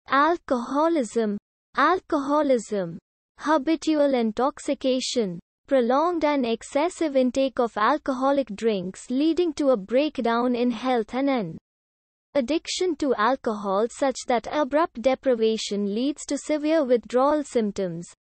Alcoholism. Alcoholism. Habitual intoxication. Prolonged and excessive intake of alcoholic drinks leading to a breakdown in health and an addiction to alcohol such that abrupt deprivation leads to severe withdrawal symptoms.